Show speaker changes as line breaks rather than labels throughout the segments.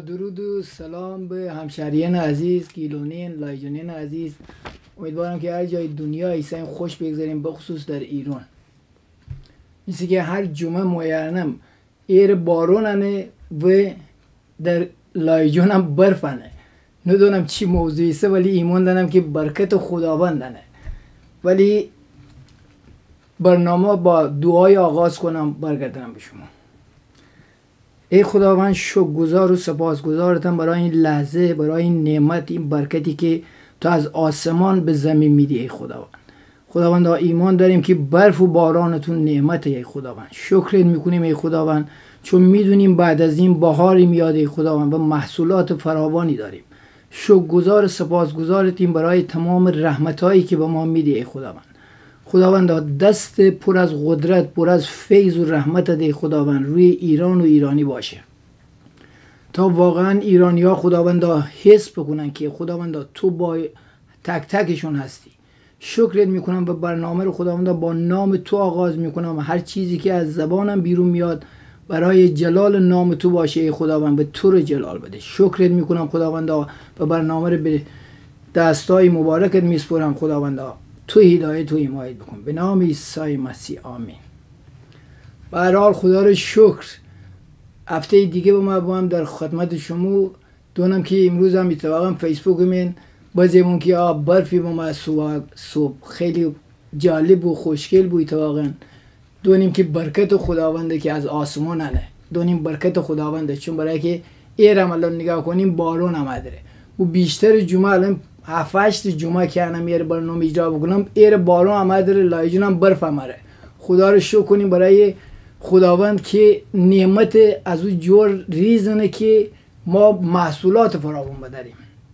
درود و سلام به همشهریان عزیز، گیلونین، لایجونین عزیز. امیدوارم که هر جای دنیا ایسان خوش بگذاریم، بخصوص در ایران. مثل که هر جمعه مویرنم ایر باروننه و در لایجونم برفنه. ندونم چی موضوعی است، ولی ایمان دارم که برکت خداوندنه. ولی برنامه با دعای آغاز کنم، برگردم به شما. ای خداوند، شکرگزار و سپاسگزارتم برای این لحظه، برای این نعمت، این برکتی که تو از آسمان به زمین میدی. ای خداوند ایمان داریم که برف و بارانتون نعمت. ای خداوند شکرت میکنیم ای خداوند، چون میدونیم بعد از این بهاری میاد ای خداوند و محصولات فراوانی داریم. شکرگزار سپاسگزارتیم برای تمام رحمتایی که به ما میدی ای خداوند دست پر از قدرت، پر از فیض و رحمت ای خداوند روی ایران و ایرانی باشه، تا واقعا ایرانی ها خداوند حس بکنن که خداوند تو با تک تکشون هستی. شکرت میکنم و برنامه رو خداوند با نام تو آغاز میکنم و هر چیزی که از زبانم بیرون میاد برای جلال نام تو باشه ای خداوند، به تو رو جلال بده. شکرت میکنم خداوند و برنامه رو به دستای مبارکت میسپرم خداوند، تو هدایت و حمایت بکن به نام عیسی مسیح، آمین. به هر حال خدا رو شکر، هفته دیگه با هم در خدمت شما. دونم که امروز هم اتفاقا فیسبوک من بازیمون که برفی با ما صبح خیلی جالب و خوشگل بود. اتفاقا دونیم که برکت خداونده که از آسمان نه، دونیم برکت خداونده، چون برای که ایرم الان نگاه کنیم بارون آمده و بیشتر جمعه الان 7-8 جمعه که انا میره برنامه اجرا بکنم ایر بارون آمده، لایجونم برف آمده. خدا رو شکر کنیم برای خداوند که نعمت از او جور ریزنه که ما محصولات فراوان بداریم.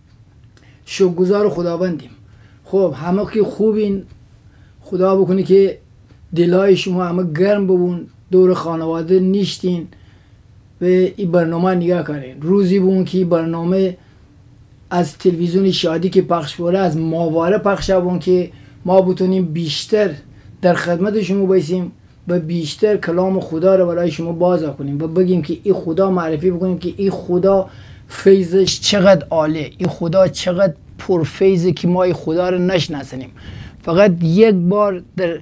شکرگزار خداوندیم. خب همه که خوبین، خدا بکنه که دلای شما همه گرم ببون، دور خانواده نیشتین و این برنامه نگاه کنین. روزی بون که برنامه از تلویزیون شادی که پخش بوده از ماواره پخش بون که ما بتونیم بیشتر در خدمت شما بایسیم و بیشتر کلام خدا رو برای شما باز کنیم و بگیم که این خدا معرفی بکنیم که این خدا فیضش چقدر عالی، این خدا چقدر پرفیضه که ما این خدا رو نشناسیم. فقط یک بار در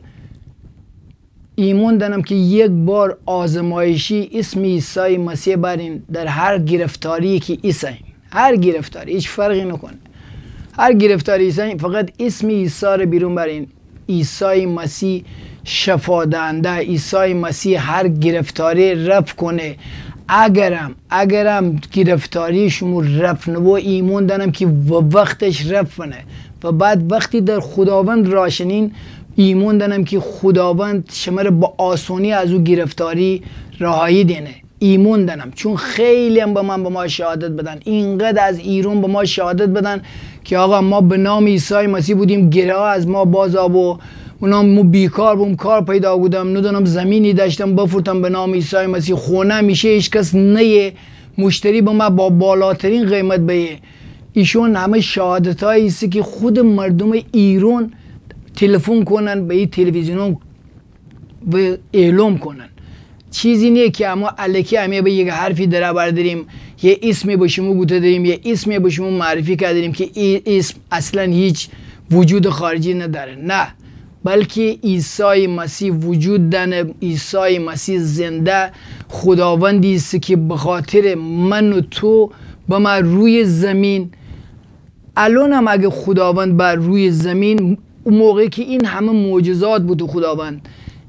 ایمان دارم که یک بار آزمایشی اسم عیسی مسیح برین در هر گرفتاری که عیسی، هر گرفتاری هیچ فرقی نکنه، هر گرفتاری عیسی، فقط اسم عیسی رو بیرون برین. عیسی مسیح شفا دهنده، عیسی مسیح هر گرفتاری رفع کنه. اگرم گرفتاری شما رفع نبو، ایمان دارم که وقتش رفع کنه و بعد وقتی در خداوند راشنین، ایمان دارم که خداوند شما رو با آسانی از او گرفتاری رهایی دینه. ایمان دارم، چون خیلی هم به ما شهادت بدن، اینقدر از ایران به ما شهادت بدن که آقا ما به نام عیسی مسیح بودیم، گره از ما باز آب و ما بیکار بودم، کار پیدا بودم، ندونم زمینی داشتم بفروتم به نام عیسی مسیح، خونه میشه هیچ کس نه، مشتری به ما با بالاترین قیمت بیه. ایشون همه شهادت هایی است که خود مردم ایران تلفن کنن به این تلویزیون و اعلام کنن. چیزی نیه که اما الکی همه به یک حرفی در برداریم، یه اسمی به شما گوته داریم، یه اسمی به شما معرفی کردیم که این اسم اصلا هیچ وجود خارجی نداره. نه، بلکه عیسی مسیح وجود داره. عیسی مسیح زنده خداوندی است که به خاطر من و تو با ما روی زمین، الان هم اگه خداوند بر روی زمین، اون موقعی که این همه معجزات بود و خداوند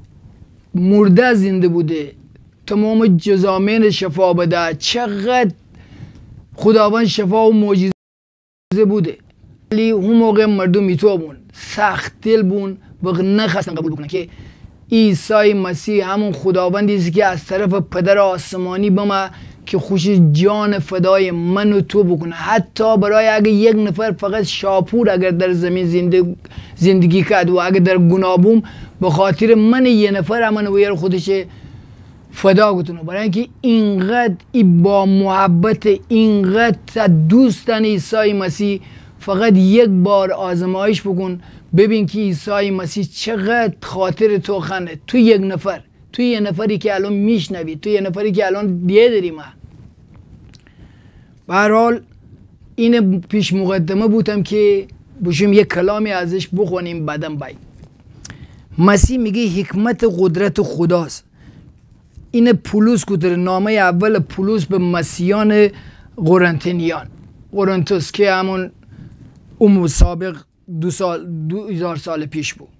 مرده زنده بوده، تمام جزامین شفا بده، چقدر خداوند شفا و معجزه بوده، ولی اون موقع مردم میتوبون سخت دل بون و نخواستن قبول بکنن که عیسی مسیح همون خداوندی است که از طرف پدر آسمانی به ما که خوش جان فدای من و تو بکنه. حتی برای اگه یک نفر فقط شاپور اگر در زمین زندگی کرد و اگر در گناه بوم، به خاطر من یه نفر من ویر خودش فدا گتونه، برای اینکه اینقدر با محبت، اینقدر دوستن عیسی مسیح. فقط یک بار آزمایش بکن، ببین که عیسی مسیح چقدر خاطر تو خنده. تو یک نفر، تو یه نفری که الان میشنوی، تو یه نفری که الان دیگه داری ما به هر حال این پیش مقدمه بودم که بشیم یک کلامی ازش بخونیم بعدم باید. مسیح میگه حکمت قدرت خداست. این پولس گفته، نامه اول پولس به مسیحیان قرنتینیان، قرنتوس که همون سابق 2000 سال پیش بود.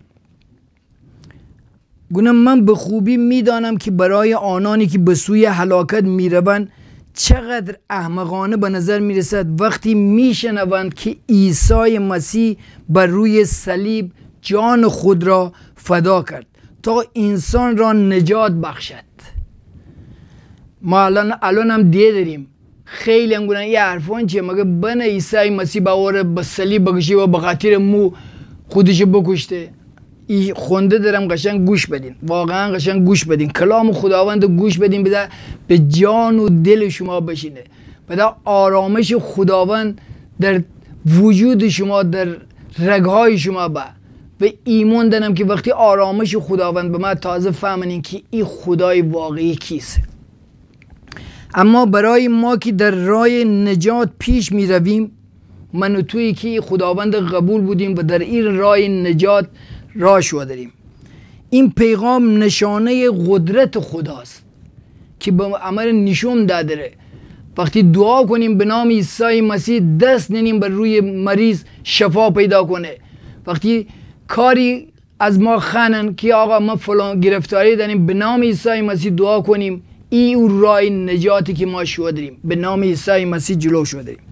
گونه من به خوبی میدانم که برای آنانی که به سوی هلاکت میروند چقدر احمقانه به نظر میرسد وقتی میشنوند که عیسی مسیح بر روی صلیب جان خود را فدا کرد تا انسان را نجات بخشد. ما الان هم دیده داریم خیلی هم گونن یه حرفان چیه، مگه بن عیسی مسیح باور به صلیب بکشی و به خاطر مو خودش بکشته. این خونده دارم، قشنگ گوش بدین، واقعا قشنگ گوش بدین، کلام خداوند گوش بدین، بده به جان و دل شما بشینه، بده آرامش خداوند در وجود شما، در رگهای شما به ایمان دارم که وقتی آرامش خداوند به ما تازه فهمین که این خدای واقعی کیست. اما برای ما که در راه نجات پیش می رویم، من و تویی که خداوند قبول بودیم و در این راه نجات راه شو داریم، این پیغام نشانه قدرت خداست که به عمل نشون داده. وقتی دعا کنیم به نام عیسی مسیح، دست نیم بر روی مریض شفا پیدا کنه. وقتی کاری از ما خانن که آقا ما فلان گرفتاری داریم، به نام عیسی مسیح دعا کنیم، این اون راه نجاتی که ما شو داریم، به نام عیسی مسیح جلو شو داریم.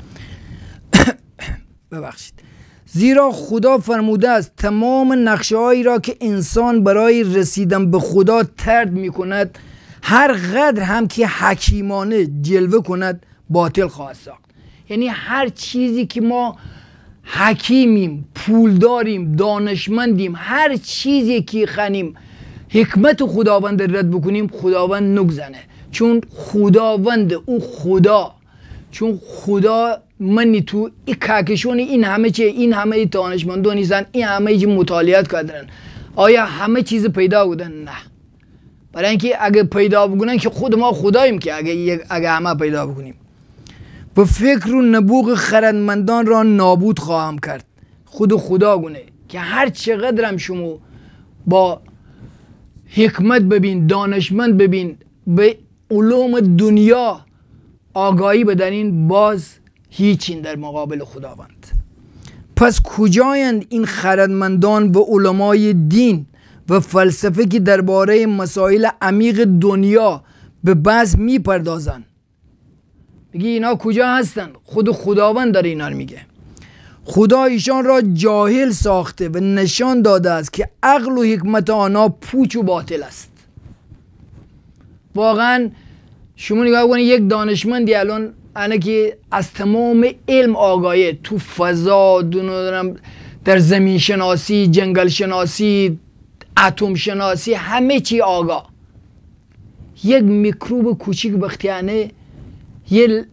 ببخشید. زیرا خدا فرموده است تمام نقشه‌هایی را که انسان برای رسیدن به خدا طرد می‌کند، هر قدر هم که حکیمانه جلوه کند باطل خواهد ساخت. یعنی هر چیزی که ما حکیمیم، پولداریم، دانشمندیم، هر چیزی که خنیم حکمت خداوند رد بکنیم، خداوند نگزنه. چون خداوند او خدا، چون خدا منی تو این کهکشون این همه چه، این همه دانشمندان نیستن، این همه مطالعات کردن، آیا همه چیز پیدا بودن؟ نه. برای اینکه اگه پیدا بکنن که خود ما خداییم که اگه همه پیدا بکنیم. و فکر و نبوغ خردمندان را نابود خواهم کرد. خود خدا گونه که هر چقدر هم شما با حکمت ببین، دانشمند ببین، به علوم دنیا آگاهی بدنین، باز هیچین در مقابل خداوند. پس کجایند این خردمندان و علمای دین و فلسفه که درباره مسائل عمیق دنیا به بحث میپردازند؟ میگه اینا کجا هستن؟ خود خداوند داره اینا رو میگه. خدا ایشان را جاهل ساخته و نشان داده است که عقل و حکمت آنها پوچ و باطل است. واقعا شما نگاه کنید، یک دانشمندی الان انا که از تمام علم آگاهی، تو فضا، در زمین شناسی، جنگل شناسی، اتم شناسی، همه چی آگاه، یک میکروب کوچیک بختیانه، یه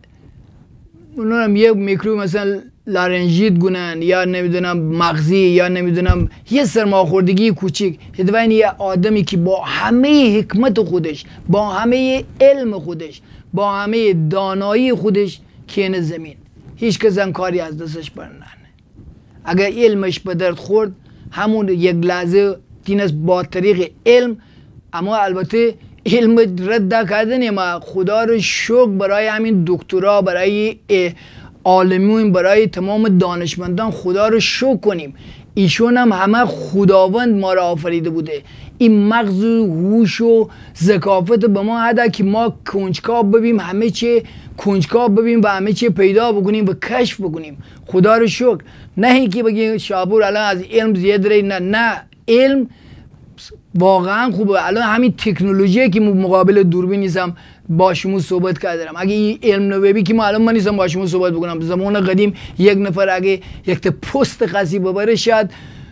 میکروب مثلا لارنژیت گونن، یا نمیدونم مغزی، یا نمیدونم یه سرماخوردگی کوچیک، یعنی یه آدمی که با همه حکمت خودش، با همه علم خودش، با همه دانایی خودش کینه زمین، هیچ کس هم کاری از دستش برننه. اگر علمش به درد خورد، همون یک لحظه دینست با طریق علم، اما البته علم رد کردن. ما خدا رو شکر برای همین دکترا، برای عالمین، برای تمام دانشمندان خدا رو شکر کنیم. ایشون هم همه خداوند ما را آفریده بوده. این مغز و هوش و ذکافت به ما هده که ما کنجکاو ببینیم، همه چی کنجکاو ببینیم و همه چی پیدا بکنیم و کشف بکنیم. خدا رو شکر. نه اینکه بگیم شابور الان از علم زیاده، نه علم واقعا خوبه. الان همین تکنولوژی که مقابل دوربین نیستم با شما صحبت کردم، اگه این علم نوبی که ما الان من نیستم با شما صحبت بکنم، زمان قدیم یک نفر اگه یک تا پست قضی ببره شاید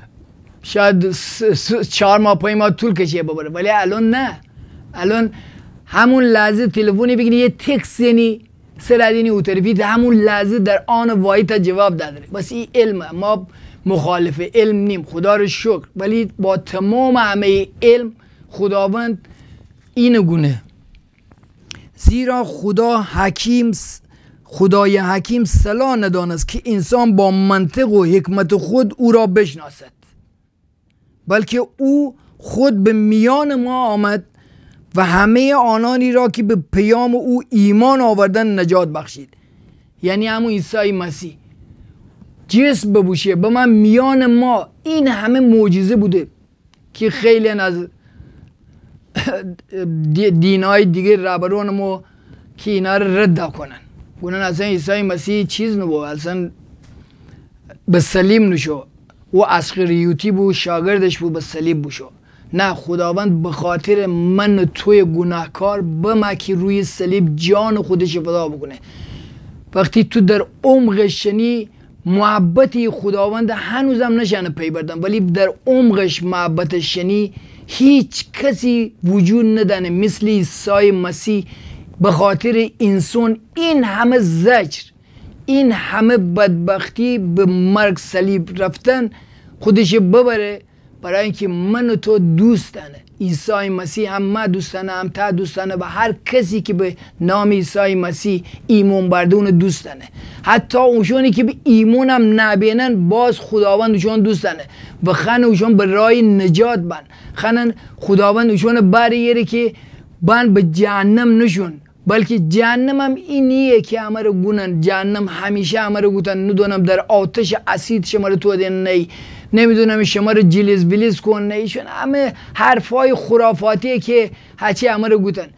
4 ماه 5 ماه طول کشه ببره، ولی الان نه. الان همون لحظه تلفنی بگیری، یه تکست یعنی سردینی او طرفی، همون لحظه در آن واحد جواب داره. بس این علم، ما مخالف علم نیم، خدا رو شکر، ولی با تمام همه علم خداوند این گونه. زیرا خدا حکیم خدای حکیم صلاح ندانست که انسان با منطق و حکمت خود او را بشناسد، بلکه او خود به میان ما آمد و همه آنانی را که به پیام او ایمان آوردن نجات بخشید. یعنی همون عیسی مسیح جسم بپوشه به من میان ما. این همه معجزه بوده که خیلی از دینهای دیگه رهبران ما که اینا رو رد کنن، گونن اصلا عیسی مسیح چیز نبود، اصلا به صلیب نشو و اسقریوتی بود شاگردش بود به صلیب بشو. نه، خداوند به خاطر من و توی گناهکار بمکی روی صلیب جان خودش فدا بکنه. وقتی تو در عمق شنی محبتی خداوند هنوزم نشانه پی بردم، ولی در عمقش محبت شنی هیچ کسی وجود ندانه مثل عیسی مسیح به خاطر انسان این همه زجر، این همه بدبختی به مرگ صلیب رفتن خودش ببره برای اینکه من و تو دوستانه. عیسی مسیح هم من دوستانه، هم تا دوستانه و هر کسی که به نام عیسی مسیح ایمان برده اون دوستانه. حتی اونشونی که به ایمان هم نبینن باز خداوند اونشون دوستانه و خن اونشون به راه نجات بن، خنن خداوند اونشون بریره که بن به جهنم نشون، بلکه جهنم هم اینیه که همه رو گونن. جهنم همیشه همه رو گوتن، ندونم در آتش اسید شما رو تو دین نی، نمیدونم شما رو جلیز بلیز کن نیشون، همه حرفای خرافاتیه که هچی همه رو گوتن.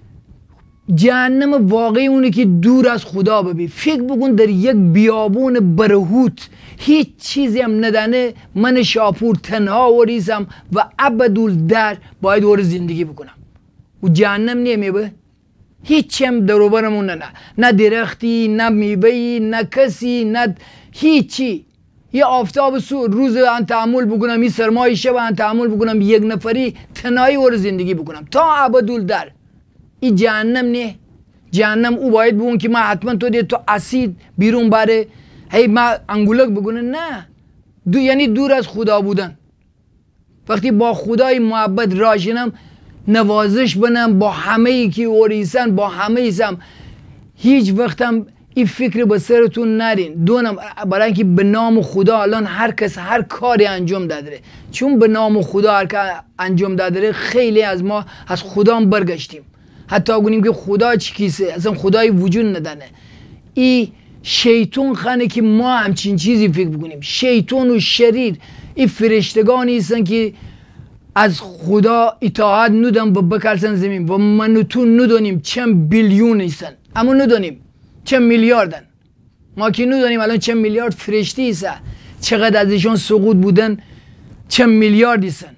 جهنم واقعی اونه که دور از خدا ببی. فکر بکن در یک بیابون برهوت هیچ چیزی هم ندانه، من شاپور تنها وریزم و ابدالدر باید ور زندگی بکنم. و جهنم نمیبه هیچی هم دروبرمون نه درختی، نه میوه‌ای، نه کسی، نه هیچی. یه آفتاب روز ان تحمل بکنم، یه سرمای شب ان تحمل بکنم، یک نفری تنهایی ور زندگی بکنم تا ابدالدر. این جهنم نه. جهنم او باید بگون که من حتما تو اسید بیرون بره، هی من انگولک بگونه. نه، یعنی دور از خدا بودن. وقتی با خدای محبت راشنم، نوازش بنم با همه ای که اوریسن، با همه ایسم، هیچ وقتم این فکر به سرتون نرین. دونم برای اینکه به نام خدا الان هر کس هر کاری انجام داده، چون به نام خدا هر کار انجام داده خیلی از ما از خدا هم برگشتیم، حتی گونیم که خدا چی کیسه، اصلا خدای وجود ندانه. این شیطان خانه که ما همچین چیزی فکر بکنیم. شیطان و شریر این فرشتگانی هستن که از خدا اطاعت ندن و بکرسن زمین و من و تو ندانیم چند بیلیون هستن، اما ندانیم چند میلیاردن. ما که ندانیم الان چند میلیارد فرشتی هستن، چقدر ازشون سقوط بودن، چند میلیارد هستن.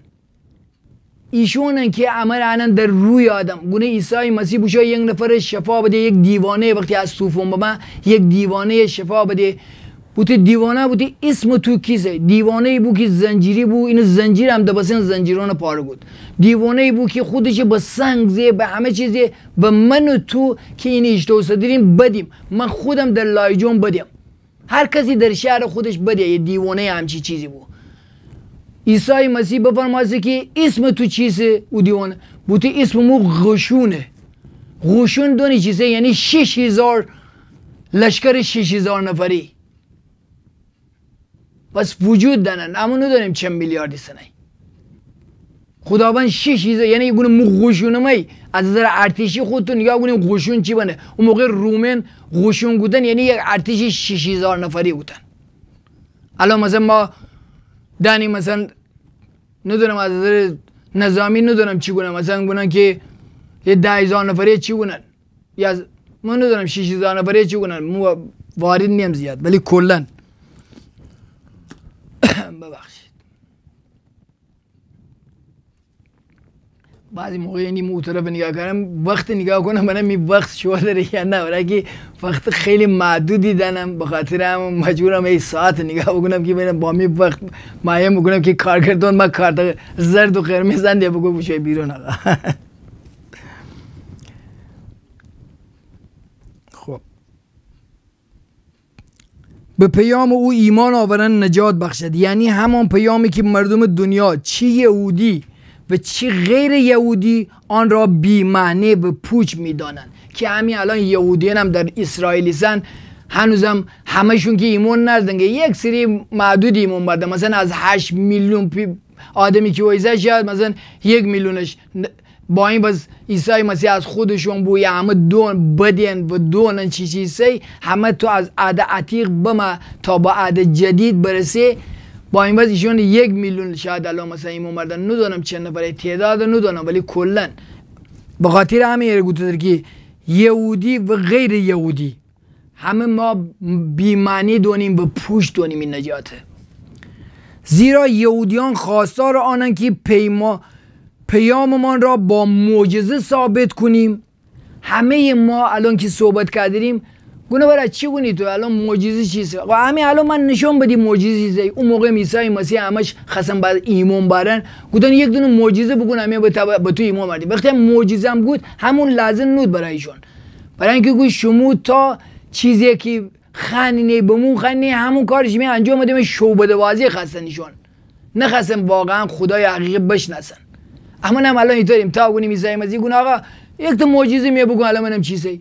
ایشونن که عمل عنن در روی آدم. گونه عیسی مسیح بوشا یک نفر شفا بده، یک دیوانه وقتی از طوفان به من یک دیوانه شفا بده، بوده دیوانه بوده اسم تو کیسه. دیوانه بو که زنجیری بو، این زنجیر هم دبسن زنجیران پاره بود. دیوانه بو که خودش به سنگ زی، به همه چیزی، به من و تو که این اشتوسه داریم بدیم. من خودم در لایجون بدیم، هر کسی در شهر خودش بده. یه دیوانه همچی چیزی بو. عیسی مسیح بفرماسته که اسم تو چیزه او دیوانه بوده، اسم مو غشونه. غشون دونی چیزه، یعنی 6000 لشکر 6000 نفری بس وجود دارن، اما نداریم چند میلیاردی سنه. خداوند 6000 یعنی گونه مغشونه می از نظر ارتشی خودتون نگاه کنیم غشون چی بنه. اون موقع رومن غشون بودن یعنی یک ارتشی 6000 نفری بودن. الان مثلا ما دانی مثلا ندونم از نظر نظامی ندونم چی گونن، مثلا گونن که یه 10000 نفری چی گونن، یا من ندونم 6000 نفری چی گونن، مو وارد نیم زیاد، ولی کلا ببخشید بعضی موقع یعنی معترف نگاه کردم، وقت نگاه کنم منم این وقت شو داره یا نه، برای که وقت خیلی محدودی دارم، به خاطر هم مجبورم این ساعت نگاه بکنم که ببینم با می وقت معین بکنم که کارگردان ما کارت زرد و قرمز زنده بگو بشه بیرون. آقا خب به پیام او ایمان آورن نجات بخشد، یعنی همان پیامی که مردم دنیا چی یهودی و چی غیر یهودی آن را بی معنی به پوچ میدانند، که همین الان یهودیان هم در اسرائیلیسن هنوزم همشون که ایمان ندارن، یک سری معدود ایمان بردن. مثلا از 8 میلیون آدمی که وایزه شد مثلا 1 میلیونش با این باز عیسی مسیح از خودشون بوی همه دون بدین و دونن چیزی همه تو از عهد عتیق بما تا با عهد جدید برسه. با این باز ایشون 1 میلیون شاید الان مثلا ایمان بردن، ندونم چند نفره تعداد ندونم، ولی کلا به خاطر همین گفته که یهودی و غیر یهودی همه ما بی‌معنی دونیم و پوش دونیم این نجاته. زیرا یهودیان خواستار آنند که پیاممان را با معجزه ثابت کنیم. همه ما الان که صحبت کردیم گونه برای چی گونی تو الان معجزه چیزه؟ و همین الان من نشون بدی معجزه چیزه. اون موقع عیسی مسیح همش خواستن بعد ایمان برن، گفتن یک دونه معجزه بگون همه به تو ایمان بردی. وقتی معجزه هم گفت همون لازم نود برایشون، برای اینکه گوش شما تا چیزی که خنینه بمون خنینه همون کارش می انجام بده، شو بده بازی خواستنشون، نخواستن واقعا خدای حقیقی بشناسن. اما هم الان اینطوریم تا گونی عیسی مسیح گونه آقا یک تا معجزه می بگو الان منم چیزی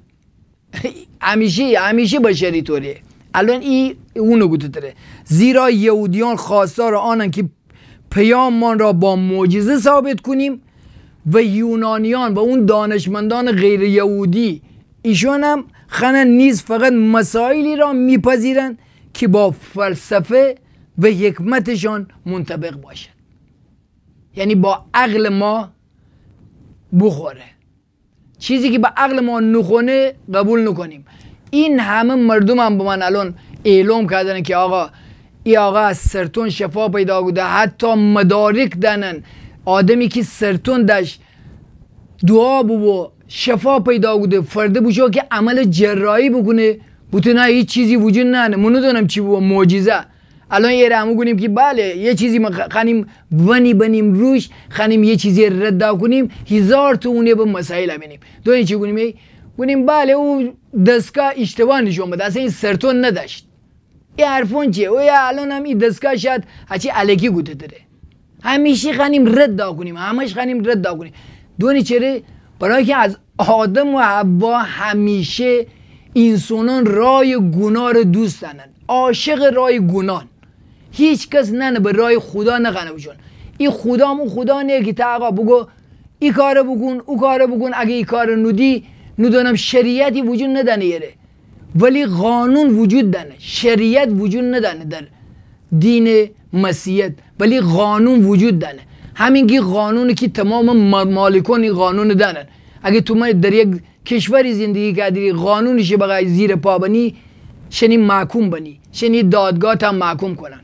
همیشه بشری طوریه. الان اونو گفته داره زیرا یهودیان خواستار آنن که پیاممان را با معجزه ثابت کنیم و یونانیان و اون دانشمندان غیر یهودی ایشون هم خنن نیز فقط مسائلی را میپذیرند که با فلسفه و حکمتشان منطبق باشد، یعنی با عقل ما بخوره، چیزی که با عقل ما نخونه قبول نکنیم. این همه مردم هم با من الان اعلام کردن که آقا ای آقا از سرطان شفا پیدا بوده، حتی مدارک دنن آدمی که سرطان داشت دعا بو شفا پیدا بوده، فرده بوشو که عمل جراحی بکنه بوده نه هیچ چیزی وجود نه منو دونم چی بو معجزه. الان یه رمو کنیم که بله یه چیزی ما خانیم ونی بنیم روش خانیم یه چیزی رد کنیم 1000 تا اونه به مسائل ببینیم دونی چی گونیم بله او دستگاه اشتباه نشون بده، اصلا این سرطان نداشت، این حرفون چیه او یا الان هم این دستگاه شاید هرچی الکی گوته داره، همیشه خانیم رد کنیم، همش خانیم رد کنیم. دونی چره؟ برای که از آدم و حوا همیشه انسانان رای گناه رو دوست دارن، عاشق رای گناه، هیچ کس نه به رای خدا نخنه بشون. این خدا مون خدا نه که تا آقا بگو این کار بکن او کار بکن، اگه این کار ندی ندانم شریعتی وجود ندانه یره، ولی قانون وجود دانه، شریعت وجود ندانه در دین مسیحیت، ولی قانون وجود دانه. همین که قانونی که تمام مالکان این قانون دانن، اگه تو من در یک کشوری زندگی کردی قانونش بغای زیر پا بنی شنی محکوم بنی، شنی دادگاه هم محکوم کنن.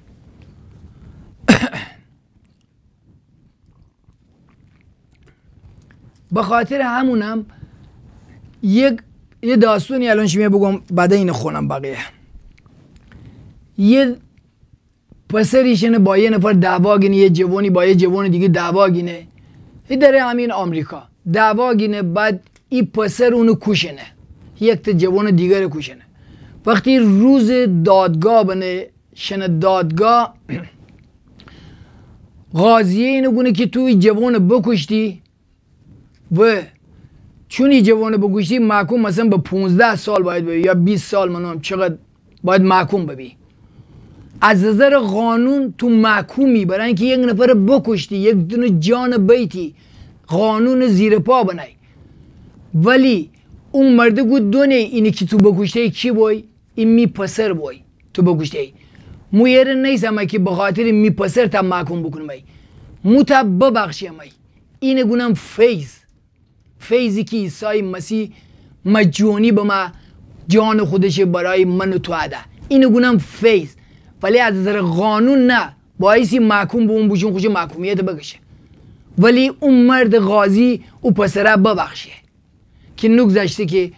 به خاطر همونم یه داستانی الان شما بگم بعد این خونم بقیه. یه پسریشنه با یه نفر دعوا گینه، یه جوانی با یه جوان دیگه دعوا گینه، داره همین آمریکا دعوا گینه، بعد این پسر اونو کشنه، یک تا جوان دیگر کشنه. وقتی روز دادگاه بنه شنه دادگاه قاضیه اینو گونه که توی جوان بکشتی و چون این جوان بکشتی محکوم مثلا به 15 سال باید ببی یا 20 سال منم چقدر باید محکوم ببی. از نظر قانون تو محکومی، برای اینکه یک نفر بکشتی، یک دونه جان بیتی، قانون زیر پا بنای. ولی اون مرده گود دونه اینی که تو بکشتی کی بای؟ این می پسر بای تو بکشتی. مو یره نیستم که بخاطر می پسر تا محکوم بکنم ای مو تا ببخشیم ای. اینه گونم فیضی که عیسی مسیح مجانی به ما جان خودش برای من و تو عده، اینه گونم فیض. ولی از نظر قانون نه، باعثی محکوم به اون بوشون خوش محکومیت بکشه، ولی اون مرد قاضی او پسره ببخشه که نگذشته که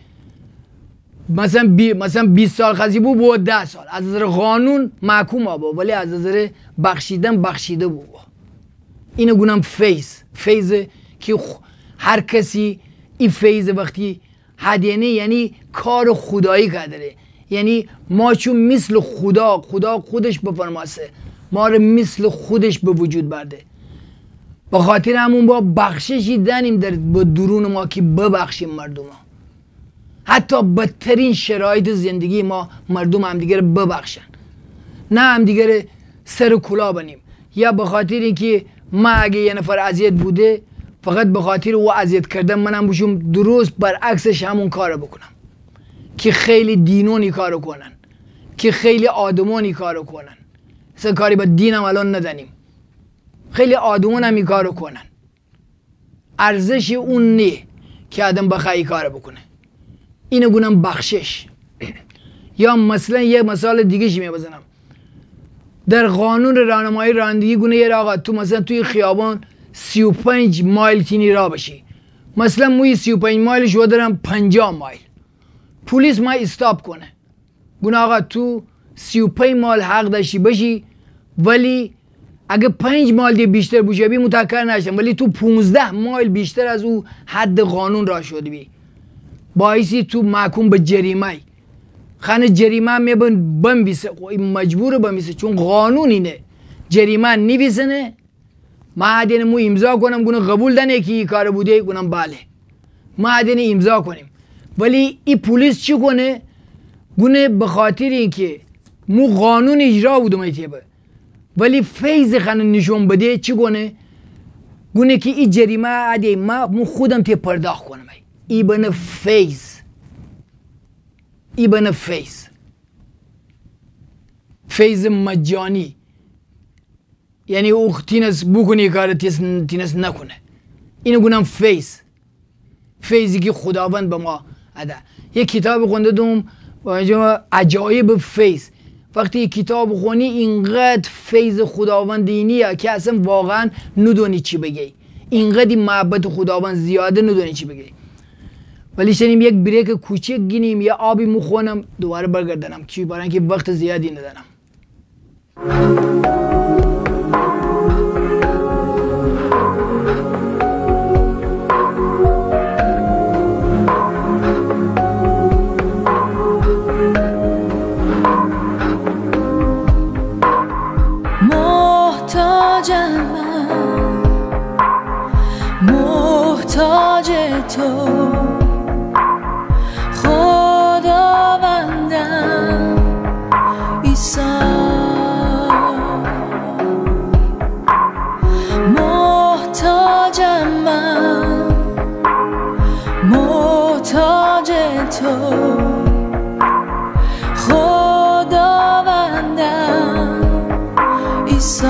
مثلا 20 سال خزی بود 10 سال از نظر قانون محکوم بود، ولی از نظر بخشیدن بخشیده بود. اینو گونم فیض که هر کسی این فیض وقتی هدینه یعنی کار خدایی کرده، یعنی ما چون مثل خدا خودش بفرماسه ما رو مثل خودش به وجود برده، به خاطر همون با بخششی دنیم در درون ما که ببخشیم مردم ها. حتی بدترین شرایط زندگی ما مردم همدیگه رو ببخشن، نه همدیگه رو سر و کلا بنیم، یا به خاطر اینکه ما اگه یه نفر اذیت بوده فقط به خاطر او اذیت کردن منم بشم درست برعکسش همون کارو بکنم. که خیلی دینونی کارو کنن، که خیلی آدمونی کارو کنن، اصلا کاری با دینم الان ندنیم، خیلی آدمون هم این کارو کنن. ارزش اون نه که آدم بخواه کارو بکنه. اینو گونم بخشش. یا مثلا یه مثال دیگه شی بزنم، در قانون راهنمایی رانندگی گونه یه آقا تو مثلا توی خیابان 35 مایل تینی راه بشی، مثلا موی 35 مایلش رو دارم 50 مایل، پلیس ما استاپ کنه گونه آقا تو 35 مایل حق داشتی بشی، ولی اگه 5 مایل دیگه بیشتر بوشه بی متکر نشدم، ولی تو 15 مایل بیشتر از او حد قانون را شد بی، باعثی تو محکوم به جریمه. خانه جریمه هم بنویسه، مجبور بنویسه چون قانون اینه، جریمه نویسنه، ما عدین مو امضا کنم گونه قبول دنه که این کار بوده، گونم بله ما عدین امضا کنیم، ولی این پلیس چی کنه گونه به خاطر اینکه مو قانون اجرا بوده میتیبه، ولی فیض خانه نشون بده چی کنه گونه که این جریمه عدی ما مو خودم تی پرداخت کنم، ای بنه فیض، ای بنه فیض مجانی، یعنی او تینس بکنی کار تینس نکنه، اینو گونم فیضی که خداوند به ما عده. یک کتاب خونده دوم با عجایب فیض، وقتی یک کتاب خونی اینقدر فیض خداوند اینیه که اصلا واقعا ندونی چی بگی، اینقدر محبت خداوند زیاده ندونی چی بگی. ولی شنیم یک بریک کوچک گینیم یا آبی مخونم دوباره برگردنم که برای اینکه وقت زیادی ندارم.
محتاج تو خداوندم عیسی، محتاجم من، محتاج تو خداوندم عیسی.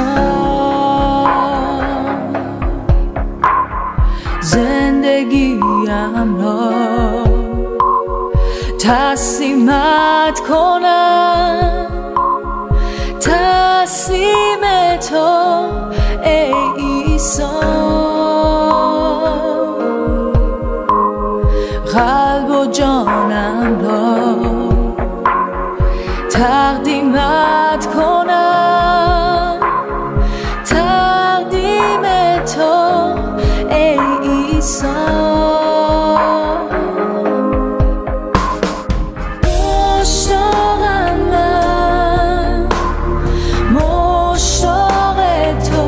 زندگیم را تسلیمت کنم، تسلیم تو ای عیسی، قلب و جانم را تقدیمت کنم، تقدیم تو ای عیسی. مشتاقم من، مشتاق تو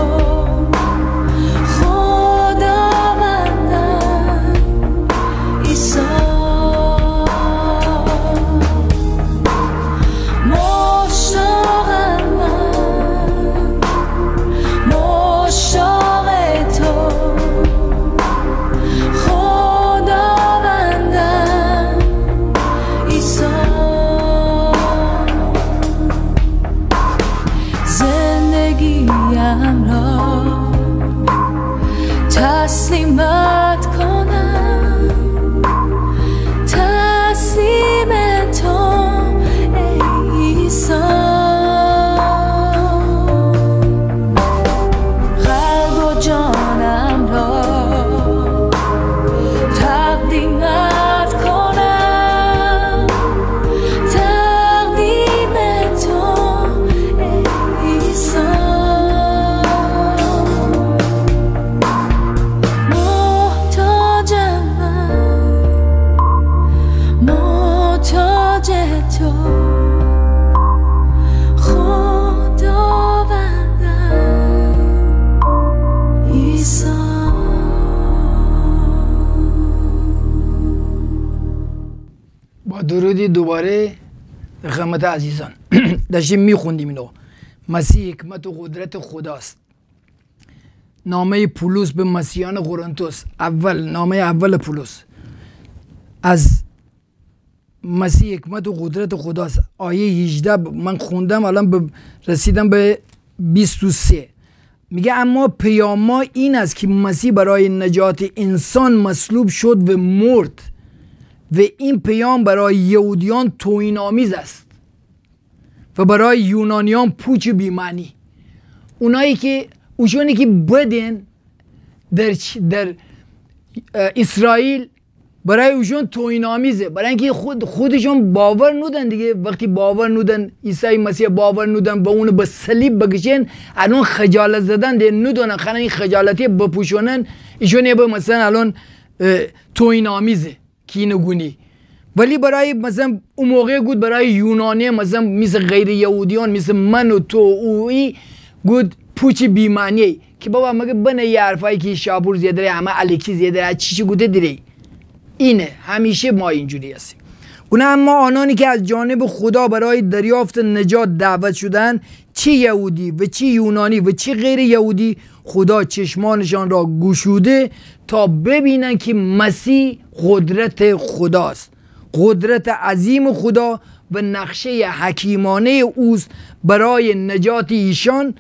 خداوندم عیسی، مشتاقم من، مشتاق تو خداوندم عیسی. زندگیم را تسلیمت کنم، تسلیم تو ای عیسی، قلب و جانم را تقدیمت کنم، تقدیم تو ای عیسی. محتاجم من، محتاج تو خداوندم عیسی.
درودی دوباره خدمت عزیزان. داشتیم میخوندیم اینو. مسیح حکمت و قدرت خداست. نامه پولس به مسیحیان قرنتوس، نامه اول پولس از مسیح حکمت و قدرت خداست. آیه 18 من خوندم، الان رسیدم به 23. میگه اما پیام ما این است که مسیح برای نجات انسان مصلوب شد و مرد و این پیام برای یهودیان توهین‌آمیز است و برای یونانیان پوچ بی‌معنی. اونایی که بدن در اسرائیل برای اوشون توهین‌آمیزه، برای اینکه خودشون باور ندن دیگه. وقتی باور ندن عیسی مسیح باور ندن با اون به صلیب بکشن، الان خجالت زدن ده ندونن خنا این خجالتی بپوشونن ایشون به مثلا الان توهین‌آمیزه کینگونی. ولی برای مثلا اون موقع گود برای یونانی مثلا مثل غیر یهودیان مثل من و تو اوی گود پوچ بی‌معنی که بابا مگه بنه یه حرفایی که شابور زیاده همه الکی زیاده چی گوده دیره. اینه همیشه ما اینجوری هستیم. گونه اما آنانی که از جانب خدا برای دریافت نجات دعوت شدن، چی یهودی و چی یونانی و چی غیر یهودی، خدا چشمانشان را گشوده تا ببینن که مسیح قدرت خداست، قدرت عظیم خدا و نقشه حکیمانه اوست برای نجات ایشان.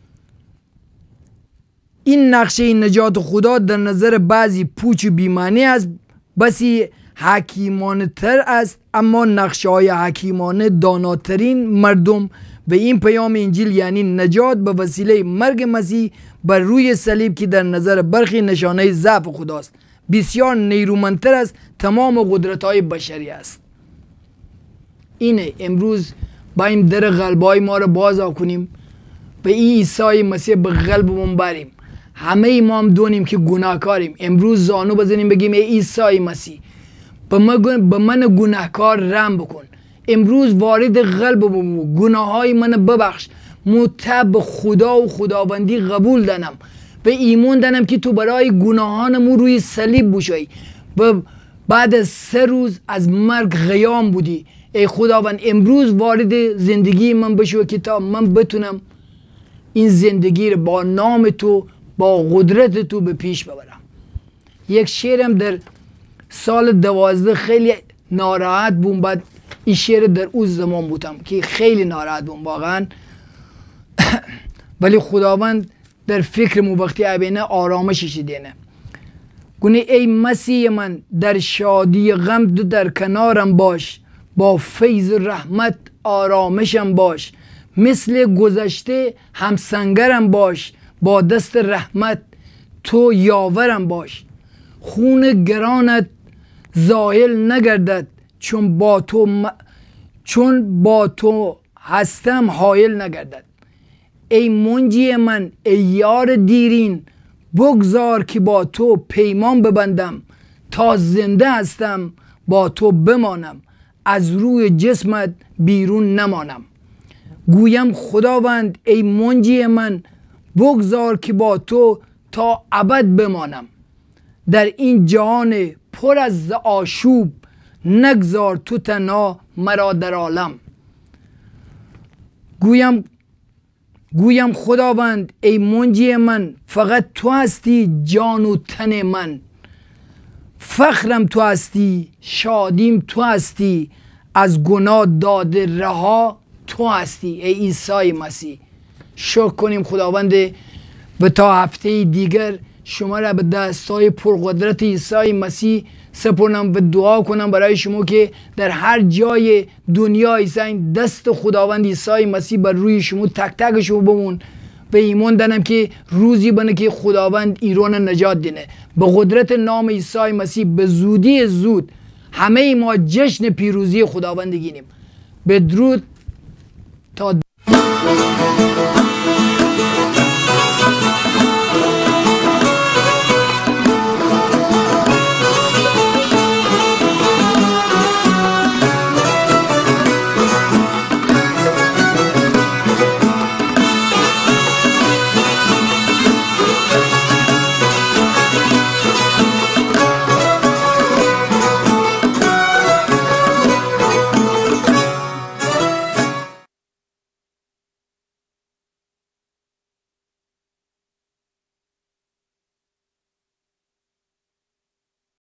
این نقشه نجات خدا در نظر بعضی پوچ و بی‌معنی است، بسی حکیمانه تر است، اما نقشه های حکیمانه داناترین مردم به این پیام انجیل یعنی نجات به وسیله مرگ مسیح بر روی صلیب که در نظر برخی نشانه ضعف خداست بسیار نیرومندتر است تمام قدرت های بشری است. اینه امروز بایم در قلبای ما رو باز کنیم، به این عیسی مسیح به قلبمون بریم. همه ما هم دونیم که گناهکاریم. امروز زانو بزنیم بگیم ای عیسی مسیح به من گناهکار رحم بکن. امروز وارد قلبم گناههای من ببخش. متب خدا و خداوندی قبول دنم، به ایمان دنم که تو برای گناهانم روی صلیب بوشی و بعد از 3 روز از مرگ قیام بودی. ای خداوند امروز وارد زندگی من بشو که تا من بتونم این زندگی رو با نام تو با قدرت تو به پیش ببرم. یک شعرم در سال 12 خیلی ناراحت بودم، بعد این شعر در اون زمان بودم که خیلی ناراحت بودم واقعا. ولی خداوند در فکرمو وقتی ابینه آرامشش دینه. گونه ای مسیح من در شادی غم دو در کنارم باش، با فیض رحمت آرامشم باش، مثل گذشته همسنگرم باش، با دست رحمت تو یاورم باش. خون گرانت زایل نگردد، چون با تو هستم حایل نگردد. ای منجی من ای یار دیرین، بگذار که با تو پیمان ببندم، تا زنده هستم با تو بمانم، از روی جسمت بیرون نمانم. گویم خداوند ای منجی من، بگذار که با تو تا ابد بمانم، در این جهان پر از آشوب، نگذار تو تنها مرا در عالم. گویم خداوند ای منجی من، فقط تو هستی جان و تن من، فخرم تو هستی شادیم تو هستی، از گناه داده رها تو هستی. ای عیسی مسیح شکر کنیم خداوند و تا هفته دیگر شما را به دستای پرقدرت عیسی مسیح سپرنم و دعا کنم برای شما که در هر جای دنیا ایسان دست خداوند عیسی مسیح بر روی شما تک تک شما بمون. به ایمان دارم که روزی بنه که خداوند ایران نجات دینه. به قدرت نام عیسی مسیح به زودی زود همه ما جشن پیروزی خداوند گیریم. بدرود.